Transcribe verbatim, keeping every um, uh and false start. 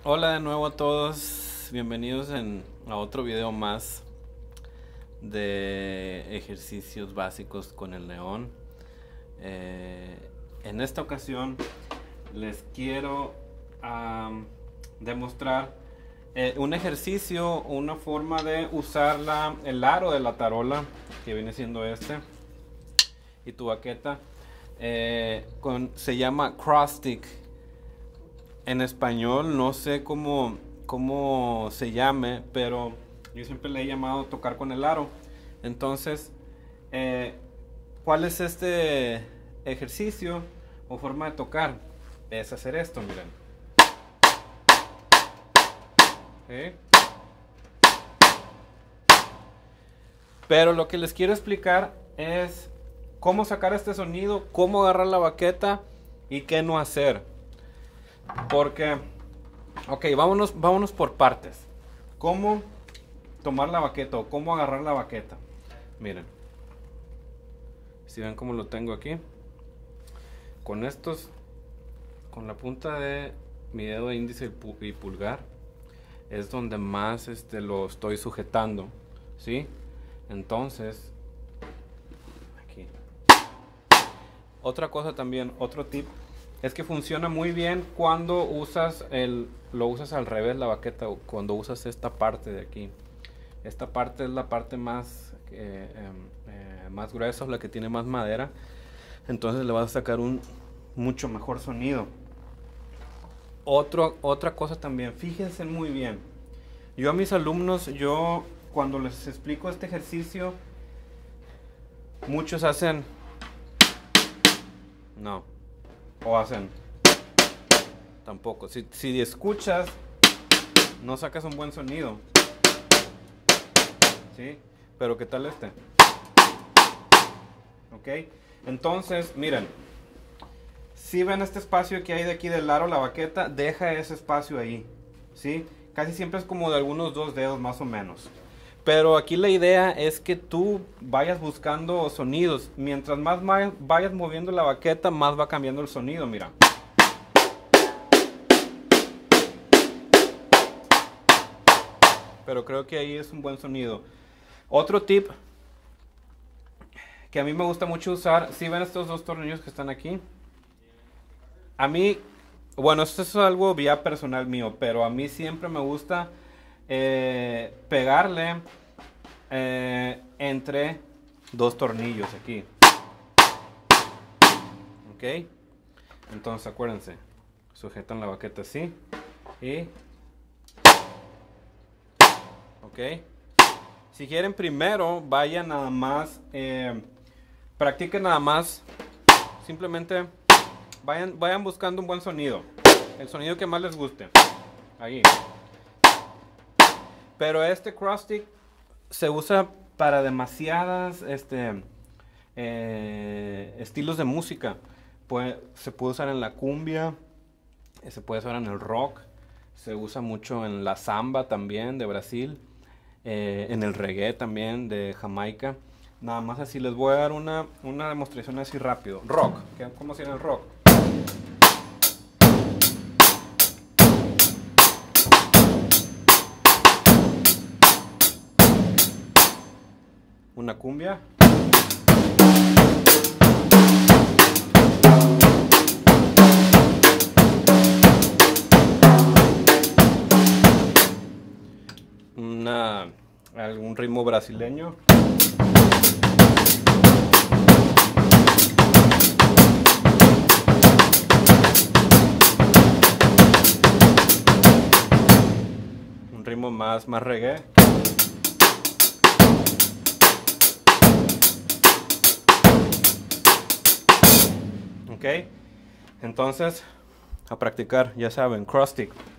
Hola de nuevo a todos, bienvenidos en, a otro video más de ejercicios básicos con el león. Eh, en esta ocasión les quiero um, demostrar eh, un ejercicio, una forma de usar la, el aro de la tarola, que viene siendo este, y tu baqueta. Eh, con, se llama cross stick. En español no sé cómo, cómo se llame, pero yo siempre le he llamado tocar con el aro. Entonces, eh, ¿cuál es este ejercicio o forma de tocar? Es hacer esto, miren. ¿Sí? Pero lo que les quiero explicar es cómo sacar este sonido, cómo agarrar la baqueta y qué no hacer. Porque, ok, vámonos, vámonos por partes. ¿Cómo tomar la baqueta o cómo agarrar la baqueta? Miren, si ven cómo lo tengo aquí, con estos, con la punta de mi dedo índice y pulgar, es donde más este, lo estoy sujetando, ¿sí? Entonces, aquí. Otra cosa también, otro tip. Es que funciona muy bien cuando usas el, lo usas al revés la baqueta, cuando usas esta parte de aquí. Esta parte es la parte más, eh, eh, más gruesa, la que tiene más madera. Entonces le vas a sacar un mucho mejor sonido. Otro, otra cosa también, fíjense muy bien. Yo a mis alumnos, yo cuando les explico este ejercicio, muchos hacen... No. O hacen tampoco. Si, si escuchas, no sacas un buen sonido. ¿Sí? Pero ¿qué tal este? Ok. Entonces, miren. Si ven este espacio que hay de aquí del aro, la baqueta, deja ese espacio ahí. ¿Sí? Casi siempre es como de algunos dos dedos más o menos. Pero aquí la idea es que tú vayas buscando sonidos. Mientras más vayas moviendo la baqueta, más va cambiando el sonido, mira. Pero creo que ahí es un buen sonido. Otro tip que a mí me gusta mucho usar, si ven estos dos tornillos que están aquí. A mí, bueno, esto es algo vía personal mío, pero a mí siempre me gusta eh, pegarle eh, entre dos tornillos aquí. Ok. Entonces acuérdense, sujetan la baqueta así y ok. Si quieren primero, vayan nada más, eh, practiquen nada más, simplemente vayan, vayan buscando un buen sonido, el sonido que más les guste, ahí. Pero este cross stick se usa para demasiadas este, eh, estilos de música. Puede, se puede usar en la cumbia, se puede usar en el rock, se usa mucho en la samba también de Brasil. Eh, en el reggae también de Jamaica. Nada más así les voy a dar una, una demostración así rápido. Rock, ¿cómo se llama el rock? Una cumbia. Una, algún ritmo brasileño. Un ritmo más, más reggae. Ok, entonces a practicar, ya saben, cross stick.